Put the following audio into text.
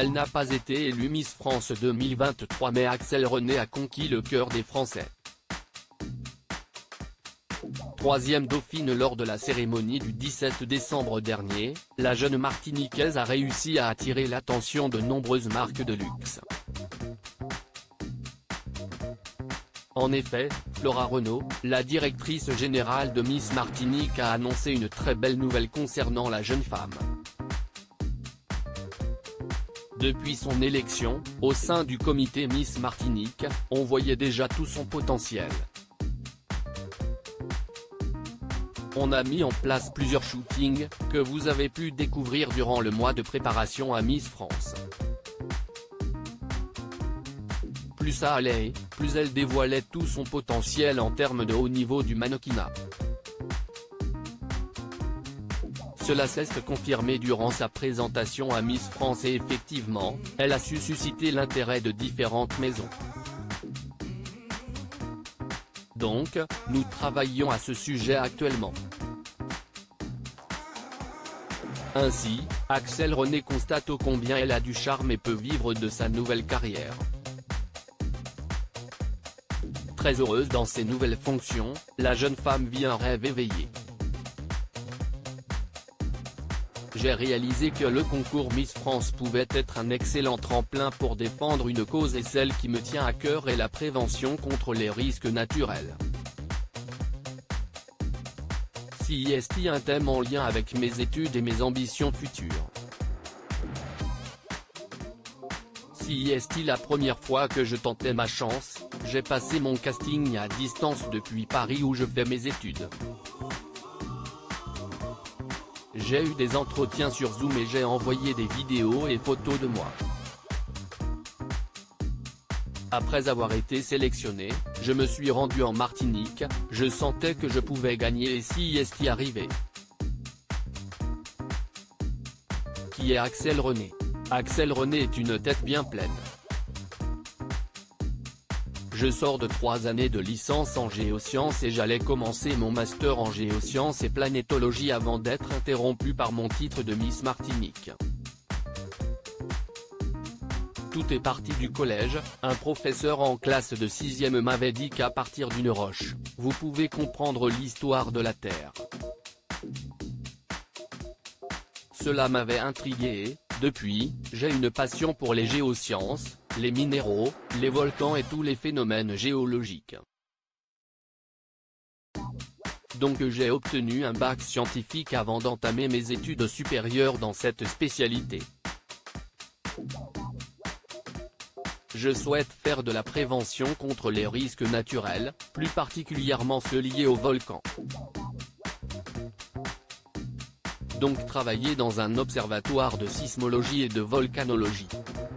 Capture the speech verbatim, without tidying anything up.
Elle n'a pas été élue Miss France deux mille vingt-trois mais Axelle René a conquis le cœur des Français. Troisième dauphine lors de la cérémonie du dix-sept décembre dernier, la jeune Martiniquaise a réussi à attirer l'attention de nombreuses marques de luxe. En effet, Flora Renaud, la directrice générale de Miss Martinique a annoncé une très belle nouvelle concernant la jeune femme. Depuis son élection, au sein du comité Miss Martinique, on voyait déjà tout son potentiel. On a mis en place plusieurs shootings, que vous avez pu découvrir durant le mois de préparation à Miss France. Plus ça allait, plus elle dévoilait tout son potentiel en termes de haut niveau du mannequinat. Cela s'est confirmé durant sa présentation à Miss France et effectivement, elle a su susciter l'intérêt de différentes maisons. Donc, nous travaillons à ce sujet actuellement. Ainsi, Axelle René constate ô combien elle a du charme et peut vivre de sa nouvelle carrière. Très heureuse dans ses nouvelles fonctions, la jeune femme vit un rêve éveillé. J'ai réalisé que le concours Miss France pouvait être un excellent tremplin pour défendre une cause et celle qui me tient à cœur est la prévention contre les risques naturels. Si est un thème en lien avec mes études et mes ambitions futures. Si est la première fois que je tentais ma chance, j'ai passé mon casting à distance depuis Paris où je fais mes études. J'ai eu des entretiens sur Zoom et j'ai envoyé des vidéos et photos de moi. Après avoir été sélectionné, je me suis rendu en Martinique, je sentais que je pouvais gagner et si est arrivé. Qui est Axelle René? Axelle René est une tête bien pleine. Je sors de trois années de licence en géosciences et j'allais commencer mon master en géosciences et planétologie avant d'être interrompu par mon titre de Miss Martinique. Tout est parti du collège, un professeur en classe de sixième m'avait dit qu'à partir d'une roche, vous pouvez comprendre l'histoire de la Terre. Cela m'avait intrigué et, depuis, j'ai une passion pour les géosciences, les minéraux, les volcans et tous les phénomènes géologiques. Donc j'ai obtenu un bac scientifique avant d'entamer mes études supérieures dans cette spécialité. Je souhaite faire de la prévention contre les risques naturels, plus particulièrement ceux liés aux volcans. Donc travailler dans un observatoire de sismologie et de volcanologie.